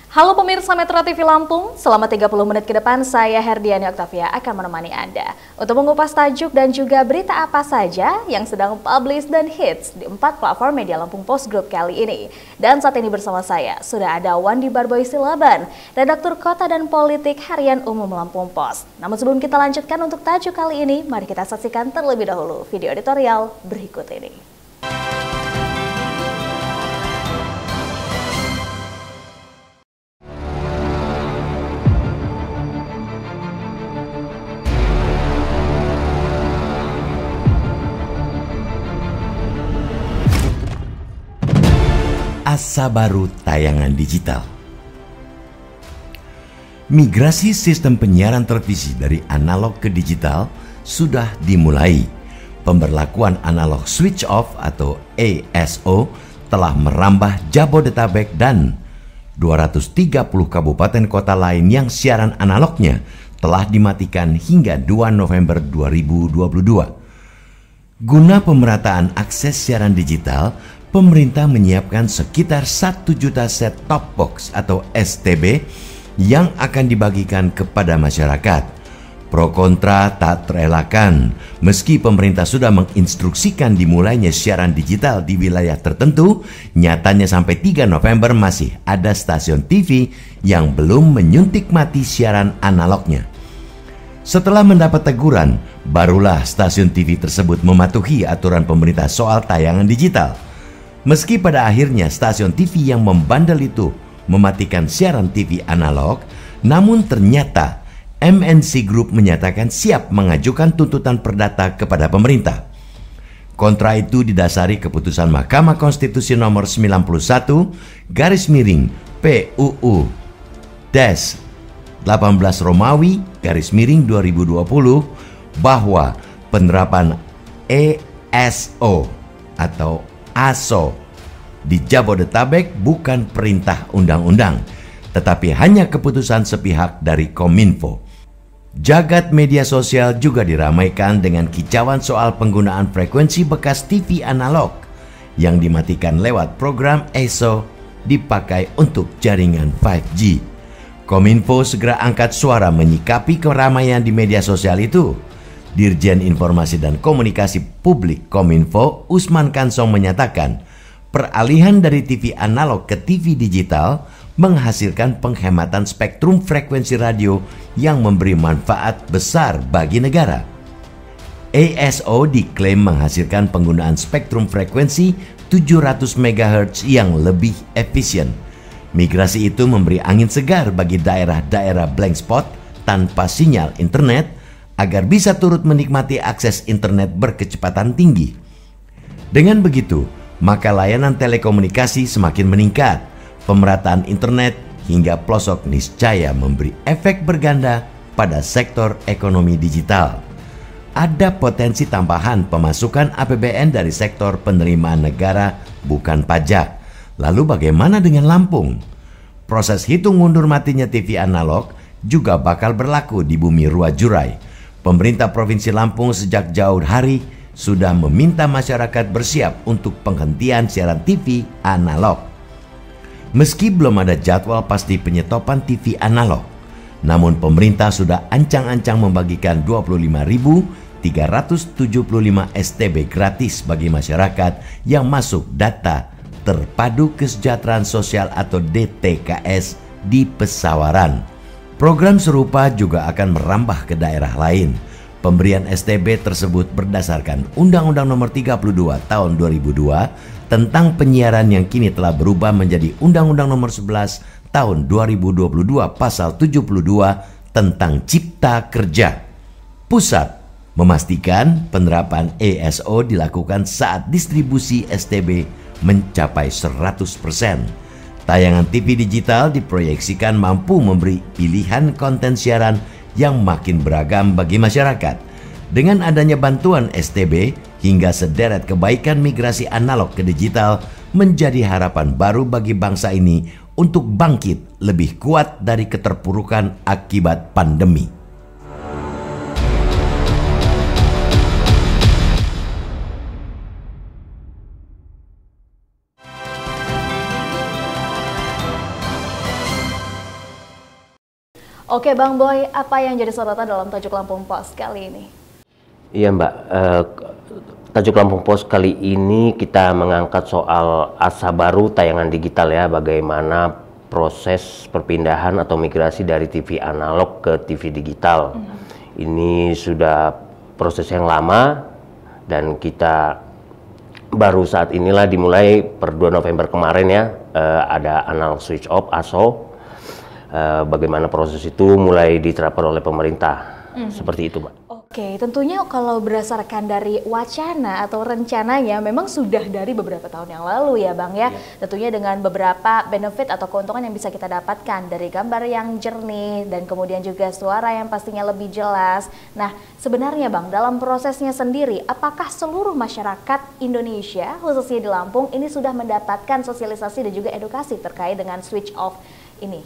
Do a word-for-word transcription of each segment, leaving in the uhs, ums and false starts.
Halo pemirsa Metro T V Lampung, selama tiga puluh menit ke depan saya Herdiani Oktavia akan menemani Anda untuk mengupas tajuk dan juga berita apa saja yang sedang publish dan hits di empat platform media Lampung Post Group kali ini. Dan saat ini bersama saya sudah ada Wandi Barboy Silaban, redaktur Kota dan Politik Harian Umum Lampung Post. Namun sebelum kita lanjutkan untuk tajuk kali ini, mari kita saksikan terlebih dahulu video editorial berikut ini. Asa baru tayangan digital. Migrasi sistem penyiaran televisi dari analog ke digital sudah dimulai. Pemberlakuan analog switch off atau A S O telah merambah Jabodetabek dan dua ratus tiga puluh kabupaten kota lain yang siaran analognya telah dimatikan hingga dua November dua ribu dua puluh dua. Guna pemerataan akses siaran digital, pemerintah menyiapkan sekitar satu juta set top box atau S T B yang akan dibagikan kepada masyarakat. Pro kontra tak terelakkan, meski pemerintah sudah menginstruksikan dimulainya siaran digital di wilayah tertentu, nyatanya sampai tiga November masih ada stasiun T V yang belum menyuntik mati siaran analognya. Setelah mendapat teguran, barulah stasiun T V tersebut mematuhi aturan pemerintah soal tayangan digital. Meski pada akhirnya stasiun T V yang membandel itu mematikan siaran T V analog, namun ternyata M N C Group menyatakan siap mengajukan tuntutan perdata kepada pemerintah. Kontra itu didasari keputusan Mahkamah Konstitusi nomor sembilan puluh satu garis miring P U U delapan belas Romawi garis miring dua ribu dua puluh bahwa penerapan A S O atau A S O di Jabodetabek bukan perintah undang-undang, tetapi hanya keputusan sepihak dari Kominfo. Jagat media sosial juga diramaikan dengan kicauan soal penggunaan frekuensi bekas T V analog yang dimatikan lewat program A S O dipakai untuk jaringan lima G. Kominfo segera angkat suara menyikapi keramaian di media sosial itu. Dirjen Informasi dan Komunikasi Publik Kominfo, Usman Kansong menyatakan, peralihan dari T V analog ke T V digital menghasilkan penghematan spektrum frekuensi radio yang memberi manfaat besar bagi negara. A S O diklaim menghasilkan penggunaan spektrum frekuensi tujuh ratus megahertz yang lebih efisien. Migrasi itu memberi angin segar bagi daerah-daerah blank spot tanpa sinyal internet, agar bisa turut menikmati akses internet berkecepatan tinggi. Dengan begitu, maka layanan telekomunikasi semakin meningkat, pemerataan internet hingga pelosok niscaya memberi efek berganda pada sektor ekonomi digital. Ada potensi tambahan pemasukan A P B N dari sektor penerimaan negara bukan pajak. Lalu bagaimana dengan Lampung? Proses hitung mundur matinya T V analog juga bakal berlaku di bumi Ruajurai. Pemerintah Provinsi Lampung sejak jauh hari sudah meminta masyarakat bersiap untuk penghentian siaran T V analog. Meski belum ada jadwal pasti penyetopan T V analog, namun pemerintah sudah ancang-ancang membagikan dua puluh lima ribu tiga ratus tujuh puluh lima S T B gratis bagi masyarakat yang masuk data Terpadu Kesejahteraan Sosial atau D T K S di Pesawaran. Program serupa juga akan merambah ke daerah lain. Pemberian S T B tersebut berdasarkan Undang-Undang Nomor tiga puluh dua Tahun dua ribu dua tentang penyiaran yang kini telah berubah menjadi Undang-Undang Nomor sebelas Tahun dua ribu dua puluh dua Pasal tujuh puluh dua tentang Cipta Kerja. Pusat memastikan penerapan A S O dilakukan saat distribusi S T B mencapai seratus persen. Tayangan T V digital diproyeksikan mampu memberi pilihan konten siaran yang makin beragam bagi masyarakat. Dengan adanya bantuan S T B hingga sederet kebaikan migrasi analog ke digital menjadi harapan baru bagi bangsa ini untuk bangkit lebih kuat dari keterpurukan akibat pandemi. Oke Bang Boy, apa yang jadi sorotan dalam Tajuk Lampung Pos kali ini? Iya Mbak, eh, Tajuk Lampung Pos kali ini kita mengangkat soal Asa Baru tayangan digital ya, bagaimana proses perpindahan atau migrasi dari T V analog ke T V digital. Hmm. Ini sudah proses yang lama dan kita baru saat inilah dimulai per dua November kemarin ya, eh, ada analog switch off A S O. Eh, bagaimana proses itu mulai diterapkan oleh pemerintah. Hmm. Seperti itu Mbak. Oke, tentunya kalau berdasarkan dari wacana atau rencananya memang sudah dari beberapa tahun yang lalu ya Bang ya. Ya. Tentunya dengan beberapa benefit atau keuntungan yang bisa kita dapatkan dari gambar yang jernih dan kemudian juga suara yang pastinya lebih jelas. Nah, sebenarnya Bang, dalam prosesnya sendiri, apakah seluruh masyarakat Indonesia, khususnya di Lampung, ini sudah mendapatkan sosialisasi dan juga edukasi terkait dengan switch off ini?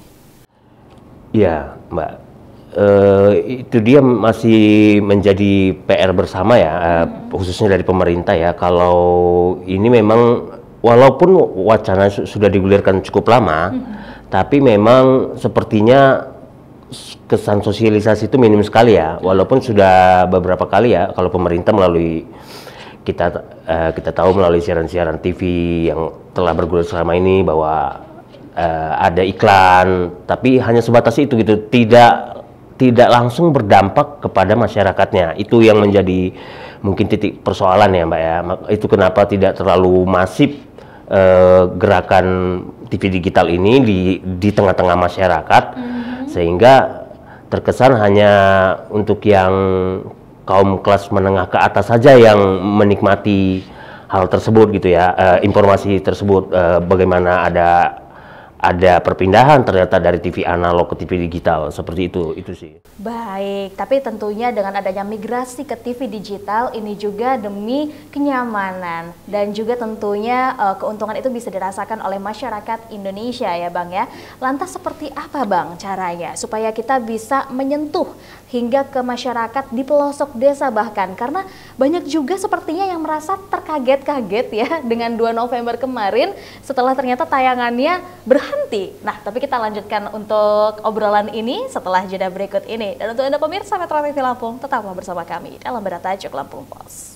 Iya, Mbak. Uh, itu dia masih menjadi P R bersama ya, uh, hmm. khususnya dari pemerintah ya. Kalau ini memang walaupun wacana su sudah digulirkan cukup lama, hmm. tapi memang sepertinya kesan sosialisasi itu minim sekali ya. Walaupun sudah beberapa kali ya, kalau pemerintah melalui kita uh, kita tahu melalui siaran-siaran T V yang telah bergulir selama ini bahwa uh, ada iklan, tapi hanya sebatas itu gitu, tidak tidak langsung berdampak kepada masyarakatnya. Itu yang menjadi mungkin titik persoalan ya Mbak ya. Itu kenapa tidak terlalu masif eh, gerakan T V digital ini di di tengah-tengah masyarakat, mm-hmm. sehingga terkesan hanya untuk yang kaum kelas menengah ke atas saja yang menikmati hal tersebut gitu ya, eh, informasi tersebut, eh, bagaimana ada ada perpindahan ternyata dari T V analog ke T V digital, seperti itu, itu sih. Baik, tapi tentunya dengan adanya migrasi ke T V digital ini juga demi kenyamanan dan juga tentunya uh, keuntungan itu bisa dirasakan oleh masyarakat Indonesia ya Bang ya. Lantas seperti apa Bang caranya supaya kita bisa menyentuh hingga ke masyarakat di pelosok desa bahkan, karena banyak juga sepertinya yang merasa terkaget-kaget ya dengan dua November kemarin setelah ternyata tayangannya berhenti. Nah, tapi kita lanjutkan untuk obrolan ini setelah jeda berikut ini. Dan untuk Anda pemirsa Metro T V Lampung, tetaplah bersama kami dalam Berita Tajuk Lampung Pos.